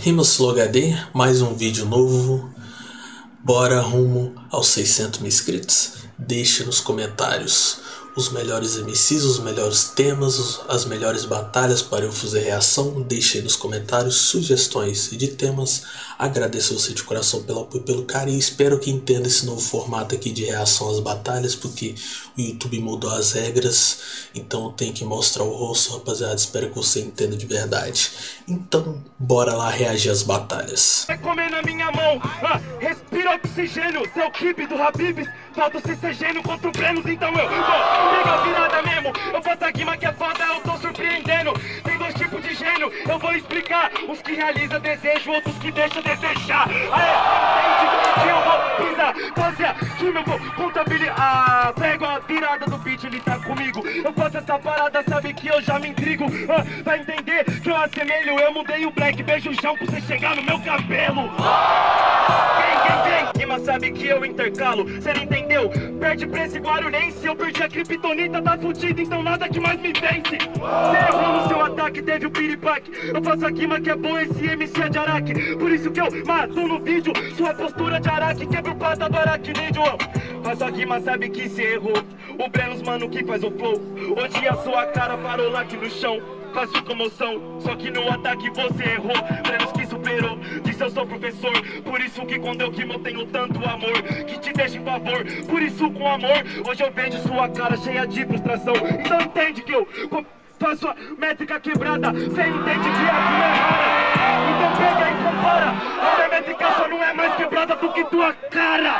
Rimas Flow HD, mais um vídeo novo. Bora rumo aos 600 mil inscritos. Deixe nos comentários os melhores MCs, os melhores temas, as melhores batalhas para eu fazer reação. Deixe aí nos comentários sugestões de temas. Agradeço você de coração pelo apoio e pelo carinho. Espero que entenda esse novo formato aqui de reação às batalhas, porque o YouTube mudou as regras, então eu tenho que mostrar o rosto, rapaziada. Espero que você entenda de verdade. Então, bora lá reagir às batalhas. Vai comer na minha mão, respira oxigênio, seu kibe do Habibs, falta se ser gênio contra o Brenos, então eu vou pegar a virada mesmo, eu faço a guima que é foda, eu tô surpreendendo, tem dois tipos de gênio, eu vou explicar, uns que realiza desejo, outros que deixa desejar, entende que eu vou pisar, fazer que eu vou contabilizar, pego a virada do beat, ele tá comigo, eu faço essa parada, sabe que eu já me intrigo, vai entender que eu assemelho, eu mudei o black, beijo o chão pra você chegar no meu cabelo. Quem? Rima sabe que eu intercalo, cê não entendeu? Perde pra esse guarulhense, eu perdi a criptonita, tá fudido, então nada que mais me vence. Cê errou no seu ataque, teve o piripaque, eu faço a rima que é bom, esse MC é de Araque. Por isso que eu mato no vídeo, sua postura de Araque, quebra o pata do aracnídeo. Faço a rima, sabe que cê errou, o Brenos mano que faz o flow, hoje a sua cara parou lá aqui no chão. Faço comoção, só que no ataque você errou. Brenos que superou, disse eu sou professor. Por isso que quando eu rimo eu tenho tanto amor, que te deixa em favor. Por isso com amor, hoje eu vejo sua cara cheia de frustração. Então entende que eu faço a métrica quebrada. Cê entende que a rima é rara, então pega e compara. A minha métrica só não é mais quebrada do que tua cara.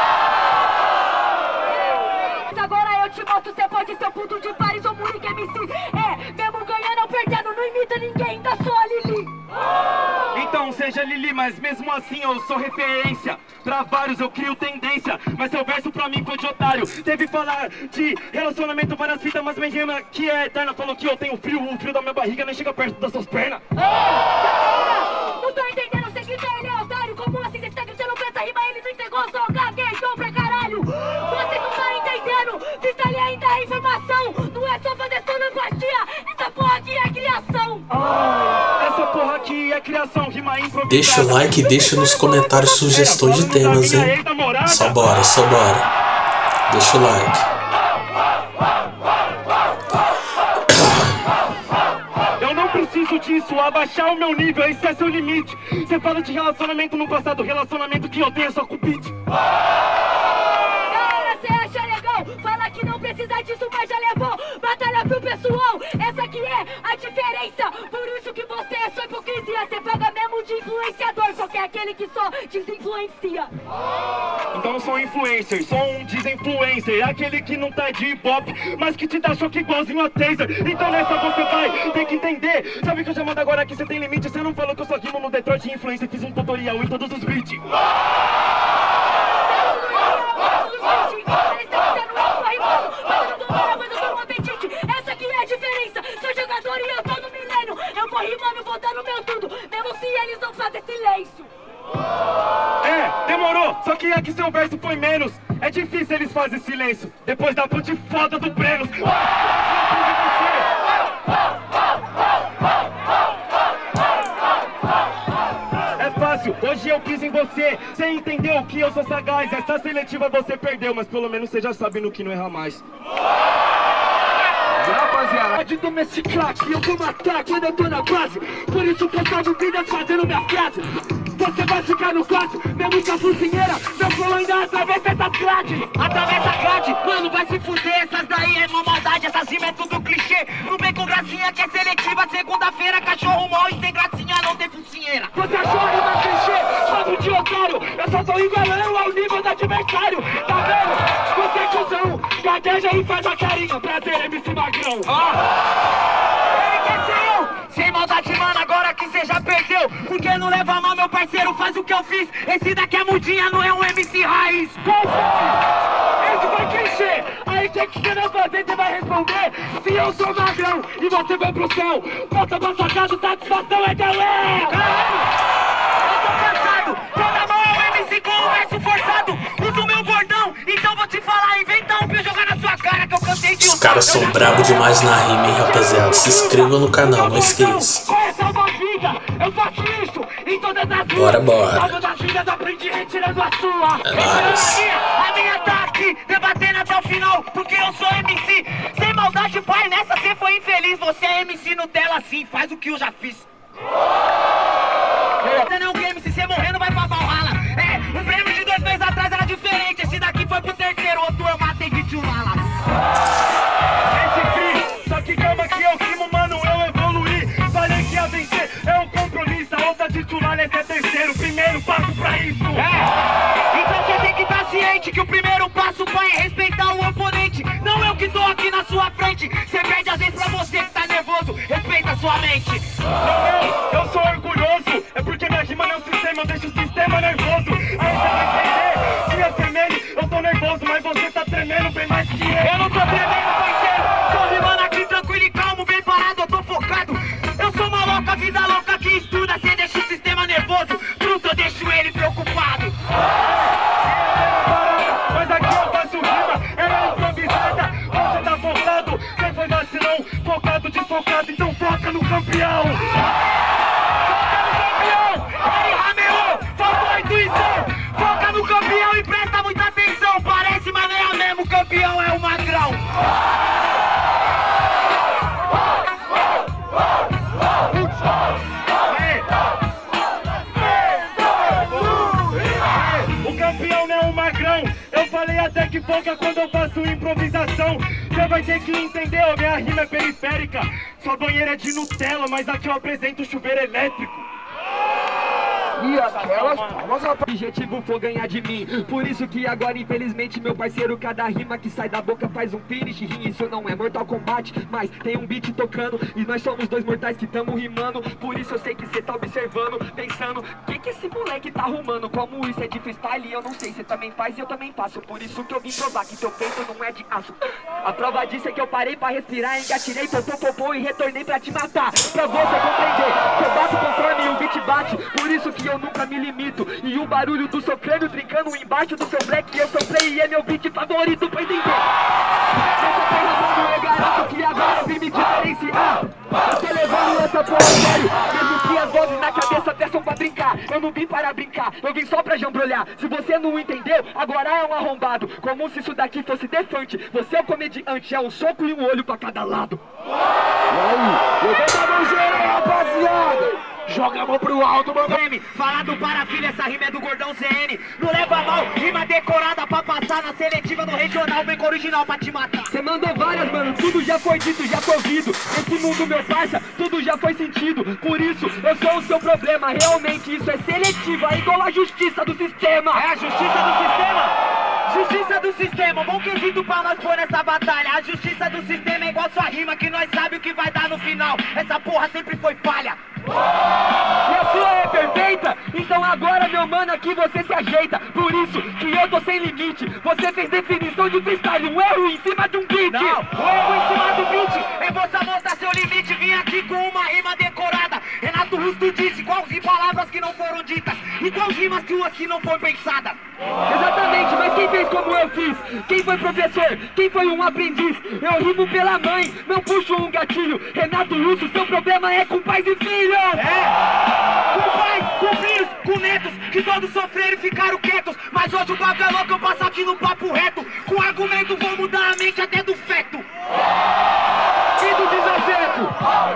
Agora eu te mostro, cê pode ser puto de Paris ou Munique MC. Mesmo ganhando ou perdendo, não imita ninguém, ainda sou a Lili. Então seja Lili, mas mesmo assim eu sou referência. Pra vários eu crio tendência, mas seu verso pra mim foi de otário. Teve falar de relacionamento, várias fitas, mas minha rima que é eterna. Falou que eu tenho frio, o frio da minha barriga nem chega perto das suas pernas. Não tô entendendo, você grita, ele é otário. Como assim, você tá gritando pra essa rima, ele não entregou, só gaguejou pra caralho. Você não tá entendendo, fica ali ainda a informação. Não é só fazer sonoplatia, essa porra aqui é criação. Essa porra aqui é criação, rima improvisada. Deixa o like e deixa nos comentários sugestões de temas, hein? Só bora. Deixa o like. Eu não preciso disso, abaixar o meu nível, esse é seu limite. Você fala de relacionamento no passado, relacionamento que eu tenho é só com beat. Galera, cê acha legal? Fala que não precisa disso, mas já levou batalha pro pessoal. Essa aqui é a diferença, por isso que você é só hipocrisia. Você paga mesmo de influenciador, só que é aquele que só desinfluencia. Então não sou influencer, sou um desinfluencer. Aquele que não tá de hip hop, mas que te dá choque igualzinho a taser. Então nessa você vai ter que entender. Sabe que eu já mando agora que você tem limite. Você não falou que eu só rimo no Detroit de influência. Fiz um tutorial em todos os beats. Essa aqui é a diferença. Sou jogador e eu tô no milênio. Eu vou rimando, vou dando meu tudo, mesmo se eles não fazem silêncio. Demorou, só que aqui seu verso foi menos. É difícil eles fazem silêncio depois da ponte foda do Brenos. É fácil, hoje eu quis em você. Você entendeu que eu sou sagaz. Essa seletiva você perdeu, mas pelo menos você já sabe no que não erra mais. Rapaziada, de domesticar que eu vou matar quando eu tô na base. Por isso que eu salvo vidas fazendo minha frase. Você vai ficar no quase, mesmo com a focinheira. Meu flow ainda atravessa essas grades. Atravessa a grade, mano, vai se fuder. Essas daí é uma maldade, essas rimas é tudo clichê. Não vem com gracinha que é seletiva. Segunda-feira, cachorro mal e sem gracinha não tem focinheira. Você achou a rima clichê, chamo de otário. Eu só tô igualando ao nível do adversário. Tá vendo? Você é cuzão, gagueja e faz a carinha. Prazer, MC Magrão. Ele quer ser eu, sem maldade, mano, agora que cê já perdeu. Porque não leva mal, meu parceiro, faz o que eu fiz. Esse daqui é mudinha, não é um MC raiz. Qual foi? Esse foi clichê. Aí o que você vai fazer? Você vai responder. Se eu sou magrão e você vai pro céu, volta pra sua casa, satisfação é galera. Eu tô cansado, toda mão é um MC com o verso forçado. Usa o meu bordão, então vou te falar, inventa um pra eu jogar na sua cara que eu cansei de usar. Os caras são bravos demais na rima, hein, rapaziada. Se inscreva no canal, não esqueça. Qual é a salva vida? Eu faço isso, todas as ruas. Bora, bora. Salvo das vidas, aprendi retirando a sua. É nóis. A minha tá aqui, debatendo até o final, porque eu sou MC. Sem maldade, pai, nessa cê foi infeliz. Você é MC Nutella sim, faz o que eu já fiz. Você não é um game, se você morrer não vai pra Valhalla. É, o prêmio de 2 meses atrás era diferente. Esse daqui foi pro terceiro, outro eu matei de tchulala. Esse free, só que calma que eu rimo, mano, eu evoluí. Falei que ia vencer, é um compromisso. A outra titular esse é terceiro, primeiro passo pra isso. Então você tem que estar ciente que o primeiro passo, pai, é respeitar o oponente. Não eu que tô aqui na sua frente. Você perde às vezes pra você que tá nervoso. Respeita a sua mente. Não, eu sou orgulhoso. É porque minha rima não é um sistema, eu deixo o sistema nervoso. Aí você vai entender, se eu tremendo, eu tô nervoso, mas você tá tremendo bem mais que eu. Eu não tô tremendo, parceiro. Tô rimando aqui tranquilo e calmo, bem parado, eu tô focado. Eu sou uma louca, vida louca que estuda. Cê deixa o sistema nervoso, fruto eu deixo ele preocupado. Mas aqui eu faço rima, ela é improvisada. Você tá focado, você foi vacilão. Focado, desfocado, então foca no campeão. Aí, Ramiro, faltou a intuição. Foca no campeão e presta muita atenção. Parece, mas não é a mesmo, o campeão é o magrão. O campeão não é um magrão. Eu falei até que foca quando eu faço improvisação. Você vai ter que entender, ó, minha rima é periférica. Sua banheira é de Nutella, mas aqui eu apresento o chuveiro elétrico. E aquelas palmas, o objetivo foi ganhar de mim. Por isso que agora, infelizmente, meu parceiro, cada rima que sai da boca faz um finish. Isso não é Mortal Kombat, mas tem um beat tocando. E nós somos 2 mortais que tamo rimando. Por isso eu sei que cê tá observando, pensando, que esse moleque tá arrumando? Como isso é de freestyle, eu não sei, cê também faz e eu também faço. Por isso que eu vim provar que teu peito não é de aço. A prova disso é que eu parei pra respirar, engatilhei, popô e retornei pra te matar. Pra você compreender, que eu bato conforme o beat bate. Por isso que eu nunca me limito. E o barulho do seu crânio trincando embaixo do seu black, eu soprei e é meu beat favorito pra entender. Nessa terra, mano, eu garanto que agora eu vim me diferenciar. Eu tô levando essa porra a sério, mesmo que as vozes na cabeça peçam pra brincar. Eu não vim para brincar, eu vim só pra jambrolhar. Se você não entendeu, agora é um arrombado. Como se isso daqui fosse defante. Você é o comediante, é um soco e um olho pra cada lado. E aí, levanta a mão geral, rapaziada. Joga a mão pro alto, meu meme. Falado para a filha, essa rima é do gordão CN. Não leva mal, rima decorada pra passar na seletiva no regional, bem com original pra te matar. Cê mandou várias, mano, tudo já foi dito, já foi ouvido. Esse mundo, meu parça, tudo já foi sentido. Por isso, eu sou o seu problema. Realmente isso é seletivo, é igual a justiça do sistema. É a justiça do sistema? Justiça do sistema, bom quesito pra nós pôr nessa batalha. A justiça do sistema é igual sua rima, que nós sabe o que vai dar no final. Essa porra sempre foi falha. E a sua é perfeita? Então agora, meu mano, aqui você se ajeita. Por isso que eu tô sem limite. Você fez definição de freestyle, um erro em cima de um beat. Não, o erro em cima do beat é você mostrar seu limite. Vim aqui com uma rima decorada. Renato Russo disse quais palavras que não foram ditas e quais rimas que não foram pensadas. Exatamente, mas quem fez como eu fiz? Quem foi professor? Quem foi um aprendiz? Eu rimo pela mãe, não puxo um gatilho. Renato Russo, seu problema é com pais e filhos. É, com pais, com filhos, com netos, que todos sofreram e ficaram quietos. Mas hoje o bagulho é louco, eu passo aqui no papo reto. Com argumento vou mudar a mente até do feto. E do desafeto.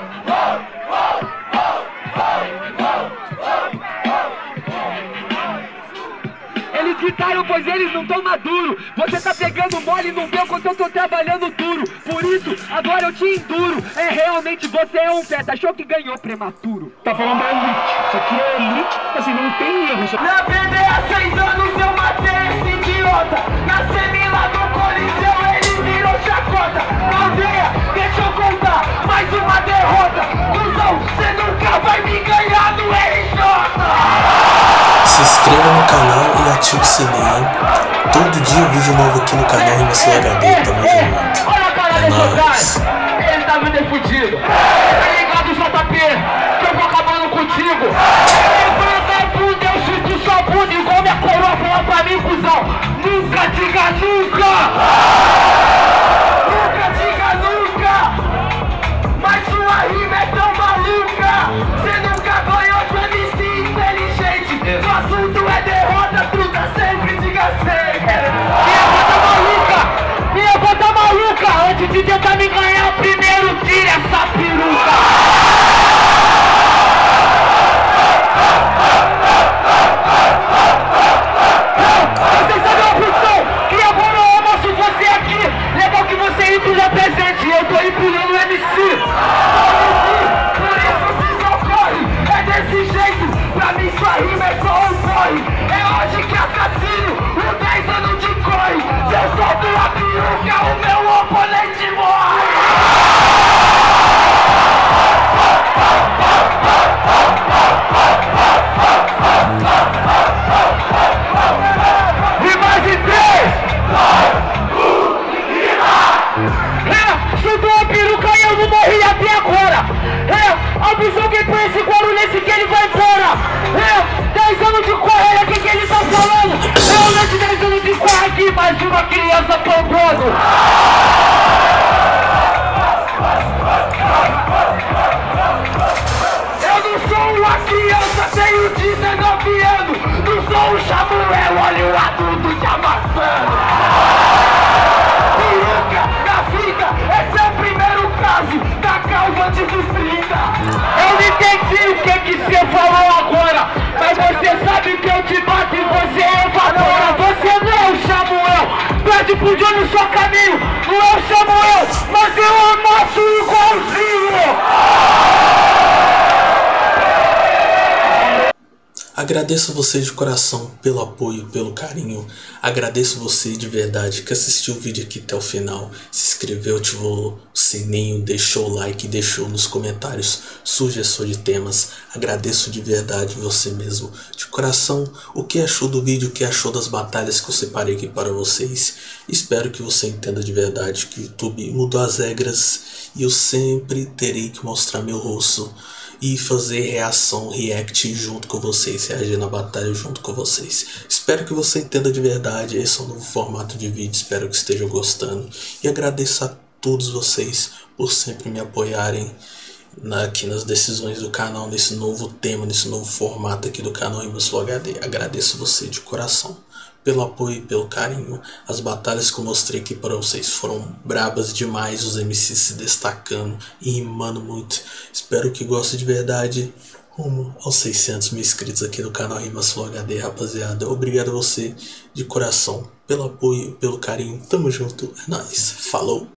Eles gritaram, pois eles não tão maduros. Você tá pegando mole e não vê o quanto eu tô trabalhando duro. Por isso, agora eu te enduro. É, realmente você é um feta, achou que ganhou prematuro. Tá falando da elite. Isso aqui é elite, assim, não tem erro. Na PD há 6 anos eu matei esse idiota. Na semila do Coliseu ele virou chacota. Aldeia, deixa eu contar mais uma derrota. Cusão, cê nunca vai me ganhar no RJ. Se inscreva no canal e ative o sininho. Todo dia vídeo novo aqui no canal RimaCHD. Tamo junto. Olha a cara É desse nóis. otário. Ele tá me fudido. Tá ligado, JP? Que eu vou acabando contigo. Levanta a bunda, eu chuto sua bunda. Igual minha coroa fala pra mim, cuzão. Nunca diga nunca. Nunca diga nunca. Mas sua rima é tão maluca. Cê nunca ganhou de MC inteligente. Agradeço você de coração pelo apoio, pelo carinho. Agradeço você de verdade que assistiu o vídeo aqui até o final. Se inscreveu, ativou o sininho, deixou o like, deixou nos comentários sugestões de temas. Agradeço de verdade você mesmo, de coração, o que achou do vídeo, o que achou das batalhas que eu separei aqui para vocês. Espero que você entenda de verdade que o YouTube mudou as regras e eu sempre terei que mostrar meu rosto e fazer reação, react junto com vocês, reagir na batalha junto com vocês. Espero que você entenda de verdade, esse é um novo formato de vídeo, espero que estejam gostando. E agradeço a todos vocês por sempre me apoiarem aqui nas decisões do canal, nesse novo tema, nesse novo formato aqui do canal Rimas Flow HD. Agradeço você de coração pelo apoio e pelo carinho. As batalhas que eu mostrei aqui para vocês foram brabas demais, os MCs se destacando e rimando muito. Espero que gostem de verdade. Rumo aos 600 mil inscritos aqui no canal Rimas Flow HD, rapaziada. Obrigado a você de coração pelo apoio e pelo carinho. Tamo junto, é nóis. Falou!